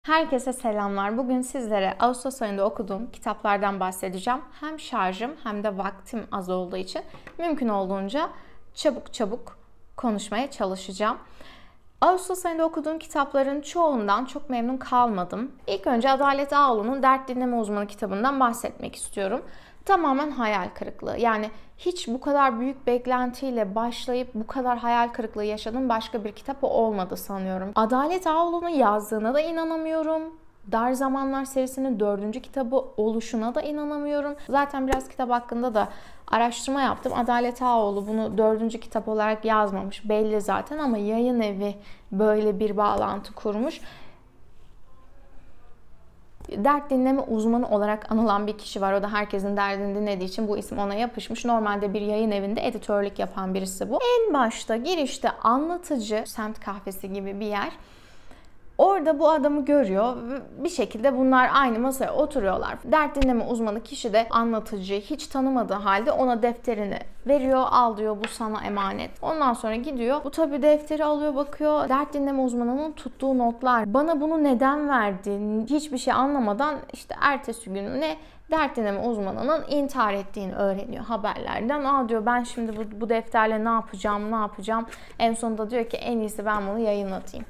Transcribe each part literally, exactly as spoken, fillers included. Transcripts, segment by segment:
Herkese selamlar. Bugün sizlere Ağustos ayında okuduğum kitaplardan bahsedeceğim. Hem şarjım hem de vaktim az olduğu için mümkün olduğunca çabuk çabuk konuşmaya çalışacağım. Ağustos ayında okuduğum kitapların çoğundan çok memnun kalmadım. İlk önce Adalet Ağaoğlu'nun Dert Dinleme Uzmanı kitabından bahsetmek istiyorum. Tamamen hayal kırıklığı. Yani hiç bu kadar büyük beklentiyle başlayıp bu kadar hayal kırıklığı yaşadığım başka bir kitap olmadı sanıyorum. Adalet Ağaoğlu'nun yazdığına da inanamıyorum. Dar Zamanlar serisinin dördüncü kitabı oluşuna da inanamıyorum. Zaten biraz kitap hakkında da araştırma yaptım. Adalet Ağaoğlu bunu dördüncü kitap olarak yazmamış belli zaten ama yayın evi böyle bir bağlantı kurmuş. Dert dinleme uzmanı olarak anılan bir kişi var. O da herkesin derdini dinlediği için bu isim ona yapışmış. Normalde bir yayın evinde editörlük yapan birisi bu. En başta girişte anlatıcı, semt kahvesi gibi bir yer. Orada bu adamı görüyor ve bir şekilde bunlar aynı masaya oturuyorlar. Dert dinleme uzmanı kişi de anlatıcıyı hiç tanımadığı halde ona defterini veriyor, al diyor bu sana emanet. Ondan sonra gidiyor. Bu tabii defteri alıyor, bakıyor. Dert dinleme uzmanının tuttuğu notlar. Bana bunu neden verdin? Hiçbir şey anlamadan işte ertesi gününe dert dinleme uzmanının intihar ettiğini öğreniyor haberlerden. Aa diyor ben şimdi bu, bu defterle ne yapacağım, ne yapacağım? En sonunda diyor ki en iyisi ben bunu yayınlatayım.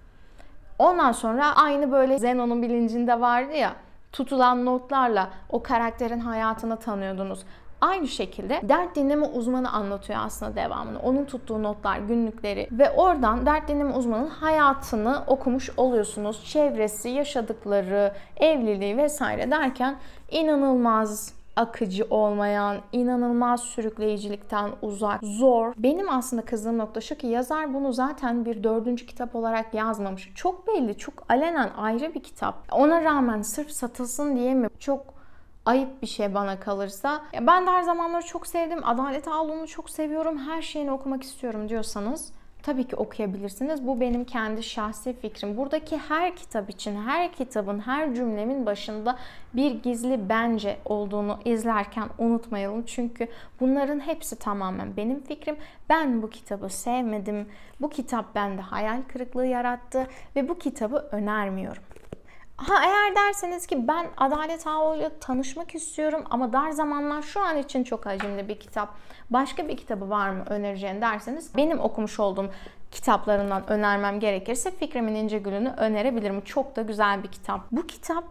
Ondan sonra aynı böyle Zenon'un bilincinde vardı ya, tutulan notlarla o karakterin hayatını tanıyordunuz. Aynı şekilde dert dinleme uzmanı anlatıyor aslında devamını. Onun tuttuğu notlar, günlükleri ve oradan dert dinleme uzmanının hayatını okumuş oluyorsunuz. Çevresi, yaşadıkları, evliliği vesaire derken inanılmaz akıcı olmayan, inanılmaz sürükleyicilikten uzak, zor. Benim aslında kızdığım nokta şu ki yazar bunu zaten bir dördüncü kitap olarak yazmamış. Çok belli, çok alenen ayrı bir kitap. Ona rağmen sırf satılsın diye mi? Çok ayıp bir şey bana kalırsa. Ben de her zamanları çok sevdim. Adalet Ağaoğlu'nu çok seviyorum. Her şeyini okumak istiyorum diyorsanız tabii ki okuyabilirsiniz. Bu benim kendi şahsi fikrim. Buradaki her kitap için, her kitabın, her cümlemin başında bir gizli bence olduğunu izlerken unutmayalım. Çünkü bunların hepsi tamamen benim fikrim. Ben bu kitabı sevmedim. Bu kitap bende hayal kırıklığı yarattı ve bu kitabı önermiyorum. Ha eğer derseniz ki ben Adalet Ağaoğlu'yla tanışmak istiyorum ama Dar Zamanlar şu an için çok hacimli bir kitap. Başka bir kitabı var mı önereceğin derseniz benim okumuş olduğum kitaplarından önermem gerekirse Fikrimin İnce Gülü'nü önerebilirim. Çok da güzel bir kitap. Bu kitap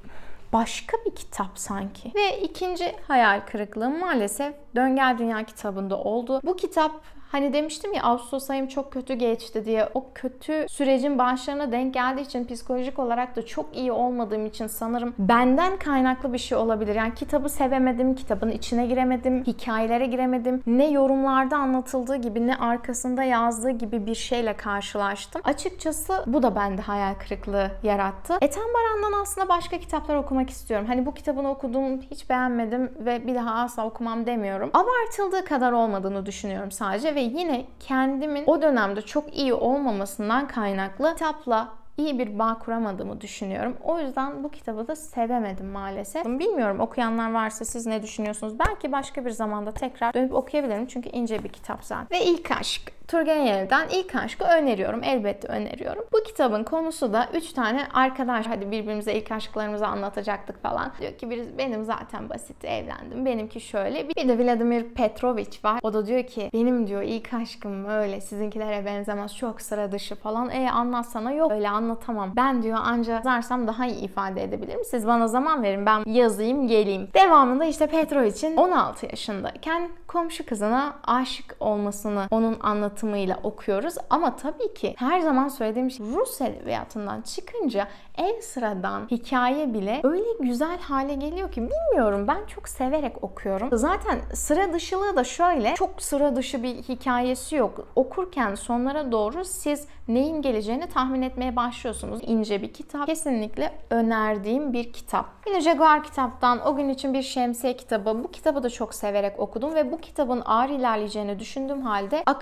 başka bir kitap sanki. Ve ikinci hayal kırıklığı maalesef Döngel Dünya kitabında oldu. Bu kitap hani demiştim ya Ağustos ayım çok kötü geçti diye, o kötü sürecin başlarına denk geldiği için psikolojik olarak da çok iyi olmadığım için sanırım benden kaynaklı bir şey olabilir. Yani kitabı sevemedim, kitabın içine giremedim, hikayelere giremedim. Ne yorumlarda anlatıldığı gibi ne arkasında yazdığı gibi bir şeyle karşılaştım. Açıkçası bu da bende hayal kırıklığı yarattı. Ethem Baran'dan aslında başka kitaplar okumak istiyorum. Hani bu kitabını okudum, hiç beğenmedim ve bir daha asla okumam demiyorum. Abartıldığı kadar olmadığını düşünüyorum sadece. Ve yine kendimin o dönemde çok iyi olmamasından kaynaklı kitapla iyi bir bağ kuramadığımı düşünüyorum. O yüzden bu kitabı da sevemedim maalesef. Bilmiyorum okuyanlar varsa siz ne düşünüyorsunuz? Belki başka bir zamanda tekrar dönüp okuyabilirim. Çünkü ince bir kitap zaten. Ve İlk Aşk. Turgenev'den İlk Aşk'ı öneriyorum. Elbette öneriyorum. Bu kitabın konusu da üç tane arkadaş hadi birbirimize ilk aşklarımızı anlatacaktık falan. Diyor ki birisi benim zaten basit evlendim. Benimki şöyle. Bir de Vladimir Petrovich var. O da diyor ki benim diyor ilk aşkım öyle sizinkilere benzemez. Çok sıra dışı falan. E anlatsana yok öyle anlatamam. Ben diyor anca yazarsam daha iyi ifade edebilirim. Siz bana zaman verin ben yazayım geleyim. Devamında işte Petrovich'in on altı yaşındayken komşu kızına aşık olmasını onun anlatımıyla okuyoruz. Ama tabii ki her zaman söylediğim şey Rus edebiyatından çıkınca en sıradan hikaye bile öyle güzel hale geliyor ki bilmiyorum ben çok severek okuyorum. Zaten sıra dışılığı da şöyle çok sıra dışı bir hikayesi yok. Okurken sonlara doğru siz neyin geleceğini tahmin etmeye başlıyorsunuz. İnce bir kitap. Kesinlikle önerdiğim bir kitap. Yine Jaguar kitaptan O Gün İçin Bir Şemsiye kitabı. Bu kitabı da çok severek okudum ve bu kitabın ağır ilerleyeceğini düşündüğüm halde akıcıydı.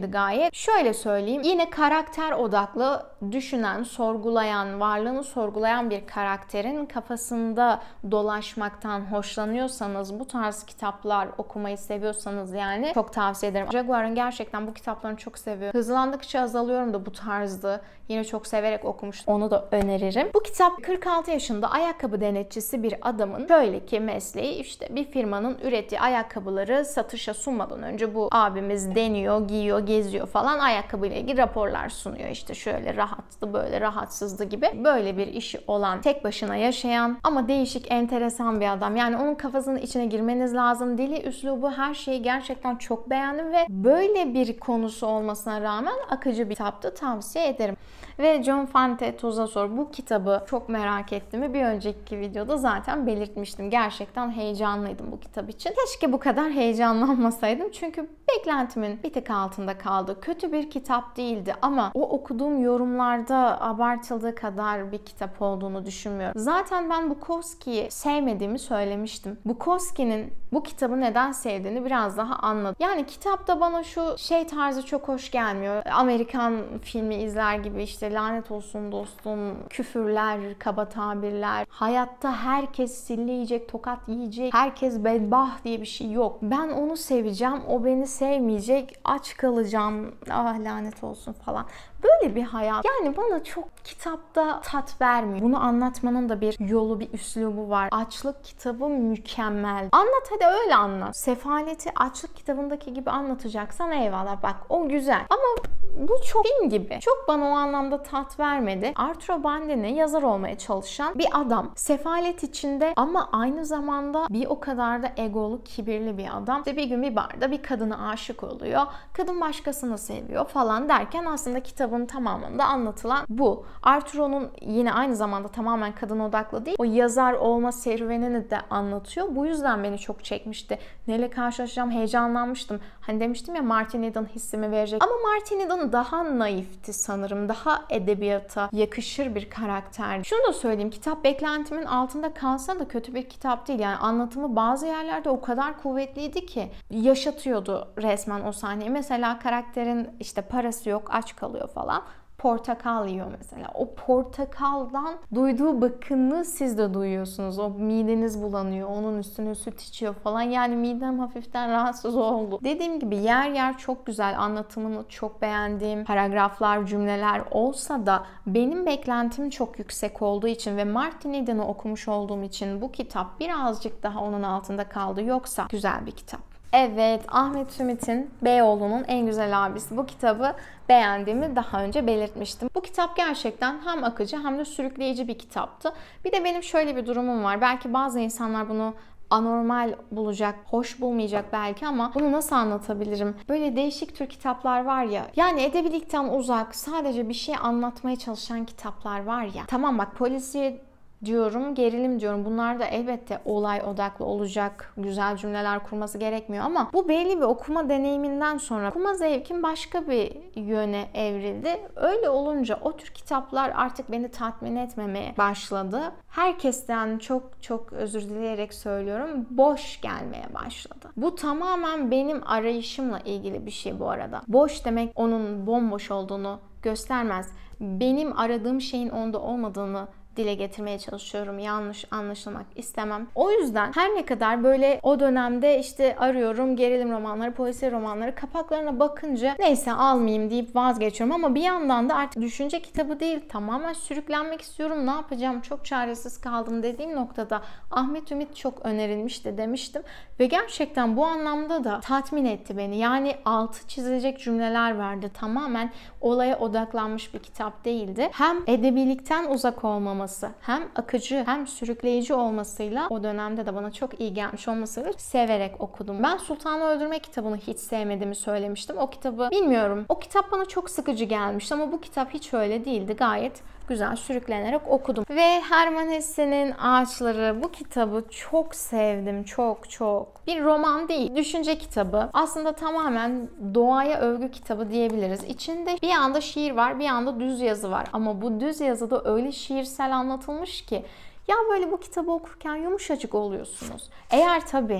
gayet. Şöyle söyleyeyim, yine karakter odaklı düşünen, sorgulayan, varlığını sorgulayan bir karakterin kafasında dolaşmaktan hoşlanıyorsanız, bu tarz kitaplar okumayı seviyorsanız yani çok tavsiye ederim. Jaguar'ın gerçekten bu kitaplarını çok seviyorum. Hızlandıkça azalıyorum da bu tarzdı. Yine çok severek okumuştum. Onu da öneririm. Bu kitap kırk altı yaşında ayakkabı denetçisi bir adamın şöyle ki mesleği, işte bir firmanın ürettiği ayakkabıları satışa sunmadan önce bu abimiz deniyor, giyiyor, geziyor falan, ayakkabıyla ilgili raporlar sunuyor. İşte şöyle rahattı, böyle rahatsızdı gibi. Böyle bir işi olan, tek başına yaşayan ama değişik, enteresan bir adam. Yani onun kafasının içine girmeniz lazım. Dili, üslubu, her şeyi gerçekten çok beğendim ve böyle bir konusu olmasına rağmen akıcı bir kitaptı. Tavsiye ederim. Ve John Fante Tuza Sor, bu kitabı çok merak ettiğimi bir önceki videoda zaten belirtmiştim. Gerçekten heyecanlıydım bu kitap için. Keşke bu kadar heyecanlanmasaydım çünkü beklentimin bir tık altında kaldı. Kötü bir kitap değildi ama o okuduğum yorumlarda abartıldığı kadar bir kitap olduğunu düşünmüyorum. Zaten ben Bukowski'yi sevmediğimi söylemiştim. Bukowski'nin bu kitabı neden sevdiğini biraz daha anladım. Yani kitapta bana şu şey tarzı çok hoş gelmiyor. Amerikan filmi izler gibi işte lanet olsun dostum, küfürler, kaba tabirler. Hayatta herkes sille yiyecek, tokat yiyecek, herkes bedbaht diye bir şey yok. Ben onu seveceğim, o beni sevmeyecek, aç kalacağım, ah lanet olsun falan. Böyle bir hayat. Yani bana çok kitapta tat vermiyor. Bunu anlatmanın da bir yolu, bir üslubu var. Açlık kitabı mükemmel. Anlat, hadi öyle anlat. Sefaleti açlık kitabındaki gibi anlatacaksan eyvallah, bak o güzel. Ama bu çok film gibi. Çok bana o anlamda tat vermedi. Arturo Bandini yazar olmaya çalışan bir adam. Sefalet içinde ama aynı zamanda bir o kadar da egolu, kibirli bir adam. İşte bir gün bir barda bir kadına aşık oluyor. Kadın başkasını seviyor falan derken aslında kitabın tamamında anlatılan bu. Arturo'nun yine aynı zamanda tamamen kadın odaklı değil, o yazar olma serüvenini de anlatıyor. Bu yüzden beni çok çekmişti. Neyle karşılaşacağım, heyecanlanmıştım. Hani demiştim ya, Martin Eden hissimi verecek. Ama Martin Eden daha naifti sanırım. Daha edebiyata yakışır bir karakter. Şunu da söyleyeyim, kitap beklentimin altında kalsa da kötü bir kitap değil. Yani anlatımı bazı yerlerde o kadar kuvvetliydi ki yaşatıyordu resmen o sahneyi. Mesela karakterin işte parası yok, aç kalıyor falan. Portakal yiyor mesela. O portakaldan duyduğu bıkkınlığı siz de duyuyorsunuz. O mideniz bulanıyor. Onun üstüne süt içiyor falan. Yani midem hafiften rahatsız oldu. Dediğim gibi yer yer çok güzel. Anlatımını çok beğendiğim paragraflar, cümleler olsa da benim beklentim çok yüksek olduğu için ve Martin Eden'i okumuş olduğum için bu kitap birazcık daha onun altında kaldı. Yoksa güzel bir kitap. Evet, Ahmet Ümit'in Beyoğlu'nun en güzel abisi. Bu kitabı beğendiğimi daha önce belirtmiştim. Bu kitap gerçekten hem akıcı hem de sürükleyici bir kitaptı. Bir de benim şöyle bir durumum var. Belki bazı insanlar bunu anormal bulacak, hoş bulmayacak belki ama bunu nasıl anlatabilirim? Böyle değişik tür kitaplar var ya. Yani edebilikten uzak, sadece bir şey anlatmaya çalışan kitaplar var ya. Tamam bak, polisiye diyorum, gerilim diyorum. Bunlar da elbette olay odaklı olacak, güzel cümleler kurması gerekmiyor ama bu belli bir okuma deneyiminden sonra okuma zevkim başka bir yöne evrildi. Öyle olunca o tür kitaplar artık beni tatmin etmemeye başladı. Herkesten çok çok özür dileyerek söylüyorum, boş gelmeye başladı. Bu tamamen benim arayışımla ilgili bir şey bu arada. Boş demek onun bomboş olduğunu göstermez. Benim aradığım şeyin onda olmadığını dile getirmeye çalışıyorum. Yanlış anlaşılmak istemem. O yüzden her ne kadar böyle o dönemde işte arıyorum gerilim romanları, polisiye romanları, kapaklarına bakınca neyse almayayım deyip vazgeçiyorum ama bir yandan da artık düşünce kitabı değil, tamamen sürüklenmek istiyorum. Ne yapacağım? Çok çaresiz kaldım dediğim noktada Ahmet Ümit çok önerilmişti demiştim ve gerçekten bu anlamda da tatmin etti beni. Yani altı çizilecek cümleler vardı. Tamamen olaya odaklanmış bir kitap değildi. Hem edebilikten uzak olmaması, hem akıcı hem sürükleyici olmasıyla o dönemde de bana çok iyi gelmiş olmasıyla severek okudum. Ben Sultanı Öldürme kitabını hiç sevmediğimi söylemiştim. O kitabı bilmiyorum. O kitap bana çok sıkıcı gelmişti ama bu kitap hiç öyle değildi. Gayet güzel sürüklenerek okudum. Ve Hermann Hesse'nin Ağaçları, bu kitabı çok sevdim. Çok çok. Bir roman değil, düşünce kitabı. Aslında tamamen doğaya övgü kitabı diyebiliriz. İçinde bir yanda şiir var, bir yanda düz yazı var. Ama bu düz yazıda öyle şiirsel anlatılmış ki ya böyle bu kitabı okurken yumuşacık oluyorsunuz. Eğer tabii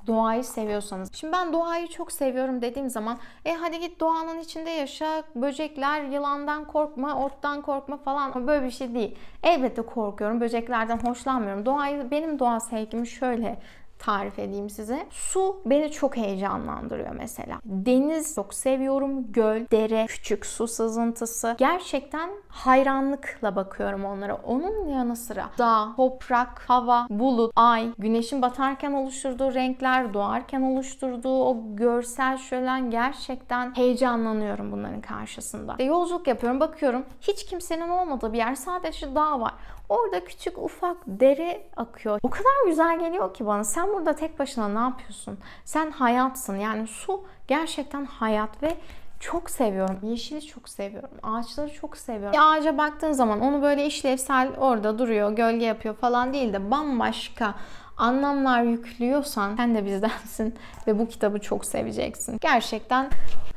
Doğayı seviyorsanız. Şimdi ben doğayı çok seviyorum dediğim zaman e hadi git doğanın içinde yaşa, böcekler, yılandan korkma, ottan korkma falan, böyle bir şey değil. Elbette korkuyorum, böceklerden hoşlanmıyorum. Doğayı, benim doğa sevgimi şöyle tarif edeyim size. Su beni çok heyecanlandırıyor mesela. Deniz çok seviyorum. Göl, dere, küçük su sızıntısı. Gerçekten hayranlıkla bakıyorum onlara. Onun yanı sıra dağ, toprak, hava, bulut, ay, güneşin batarken oluşturduğu renkler, doğarken oluşturduğu o görsel şölen, gerçekten heyecanlanıyorum bunların karşısında. İşte yolculuk yapıyorum, bakıyorum. Hiç kimsenin olmadığı bir yer, sadece dağ var. Orada küçük ufak dere akıyor. O kadar güzel geliyor ki bana. Sen burada tek başına ne yapıyorsun? Sen hayatsın. Yani su gerçekten hayat ve çok seviyorum. Yeşili çok seviyorum. Ağaçları çok seviyorum. Bir ağaca baktığın zaman onu böyle işlevsel orada duruyor, gölge yapıyor falan değil de bambaşka anlamlar yüklüyorsan sen de bizdensin ve bu kitabı çok seveceksin. Gerçekten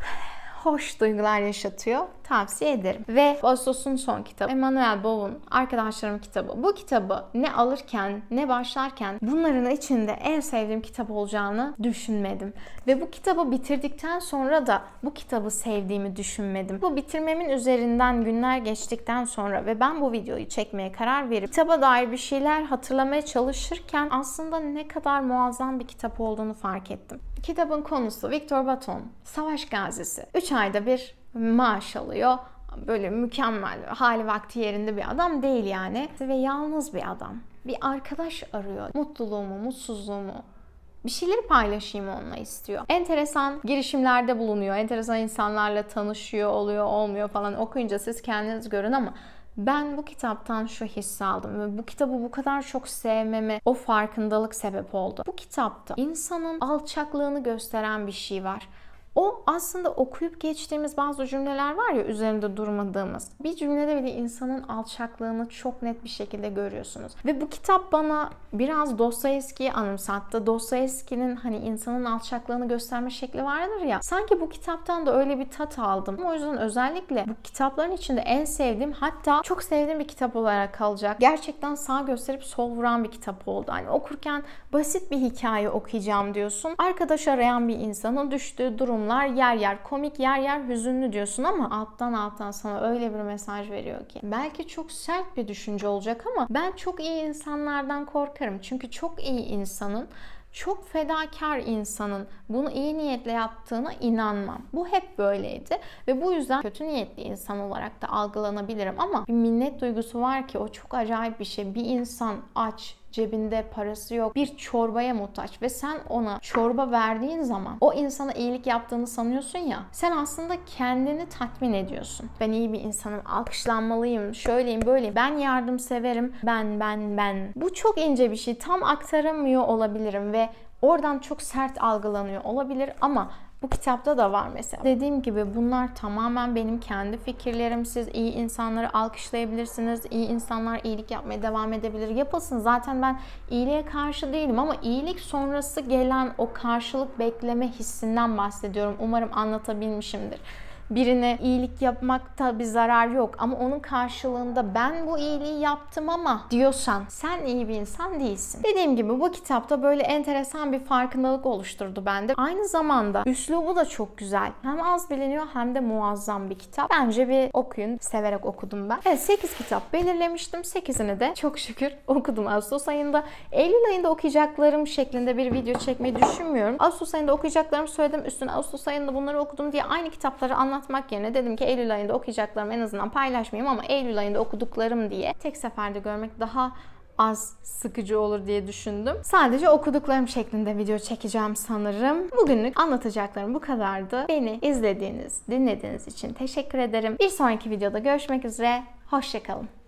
hoş duygular yaşatıyor. Tavsiye ederim. Ve Ağustos'un son kitabı. Emanuel Bau'un Arkadaşlarım kitabı. Bu kitabı ne alırken ne başlarken bunların içinde en sevdiğim kitap olacağını düşünmedim. Ve bu kitabı bitirdikten sonra da bu kitabı sevdiğimi düşünmedim. Bu bitirmemin üzerinden günler geçtikten sonra ve ben bu videoyu çekmeye karar verip kitaba dair bir şeyler hatırlamaya çalışırken aslında ne kadar muazzam bir kitap olduğunu fark ettim. Kitabın konusu Victor Baton, savaş gazisi. üç ayda bir maaş alıyor. Böyle mükemmel, hali vakti yerinde bir adam değil yani. Ve yalnız bir adam. Bir arkadaş arıyor. Mutluluğumu, mutsuzluğumu, bir şeyleri paylaşayım onunla istiyor. Enteresan girişimlerde bulunuyor. Enteresan insanlarla tanışıyor, oluyor, olmuyor falan. Okuyunca siz kendiniz görün ama ben bu kitaptan şu hissi aldım ve bu kitabı bu kadar çok sevmeme o farkındalık sebep oldu. Bu kitapta insanın alçaklığını gösteren bir şey var. O aslında okuyup geçtiğimiz bazı cümleler var ya, üzerinde durmadığımız. Bir cümlede bile insanın alçaklığını çok net bir şekilde görüyorsunuz. Ve bu kitap bana biraz Dostoyevski'yi anımsattı. Dostoyevski'nin hani insanın alçaklığını gösterme şekli vardır ya. Sanki bu kitaptan da öyle bir tat aldım. O yüzden özellikle bu kitapların içinde en sevdiğim, hatta çok sevdiğim bir kitap olarak kalacak. Gerçekten sağ gösterip sol vuran bir kitap oldu. Hani okurken basit bir hikaye okuyacağım diyorsun. Arkadaş arayan bir insanın düştüğü durum yer yer komik, yer yer hüzünlü diyorsun ama alttan alttan sana öyle bir mesaj veriyor ki. Belki çok sert bir düşünce olacak ama ben çok iyi insanlardan korkarım. Çünkü çok iyi insanın, çok fedakar insanın bunu iyi niyetle yaptığına inanmam. Bu hep böyleydi ve bu yüzden kötü niyetli insan olarak da algılanabilirim ama bir minnet duygusu var ki o çok acayip bir şey. Bir insan aç, cebinde parası yok, bir çorbaya muhtaç ve sen ona çorba verdiğin zaman o insana iyilik yaptığını sanıyorsun ya, sen aslında kendini tatmin ediyorsun. Ben iyi bir insanım, alkışlanmalıyım, şöyleyim, böyleyim, ben yardımseverim, ben, ben, ben. Bu çok ince bir şey. Tam aktaramıyor olabilirim ve oradan çok sert algılanıyor olabilir ama bu kitapta da var mesela. Dediğim gibi bunlar tamamen benim kendi fikirlerim. Siz iyi insanları alkışlayabilirsiniz. İyi insanlar iyilik yapmaya devam edebilir. Yapılsın. Zaten ben iyiliğe karşı değilim ama iyilik sonrası gelen o karşılık bekleme hissinden bahsediyorum. Umarım anlatabilmişimdir. Birine iyilik yapmakta bir zarar yok ama onun karşılığında ben bu iyiliği yaptım ama diyorsan sen iyi bir insan değilsin. Dediğim gibi bu kitapta böyle enteresan bir farkındalık oluşturdu bende. Aynı zamanda üslubu da çok güzel. Hem az biliniyor hem de muazzam bir kitap. Bence bir okuyun. Severek okudum ben. Evet, sekiz kitap belirlemiştim. sekizini de çok şükür okudum Ağustos ayında. Eylül ayında okuyacaklarım şeklinde bir video çekmeyi düşünmüyorum. Ağustos ayında okuyacaklarımı söyledim. Üstüne Ağustos ayında bunları okudum diye aynı kitapları anlatmak yerine dedim ki Eylül ayında okuyacaklarımı en azından paylaşmayayım ama Eylül ayında okuduklarım diye tek seferde görmek daha az sıkıcı olur diye düşündüm. Sadece okuduklarım şeklinde video çekeceğim sanırım. Bugünlük anlatacaklarım bu kadardı. Beni izlediğiniz, dinlediğiniz için teşekkür ederim. Bir sonraki videoda görüşmek üzere. Hoşça kalın.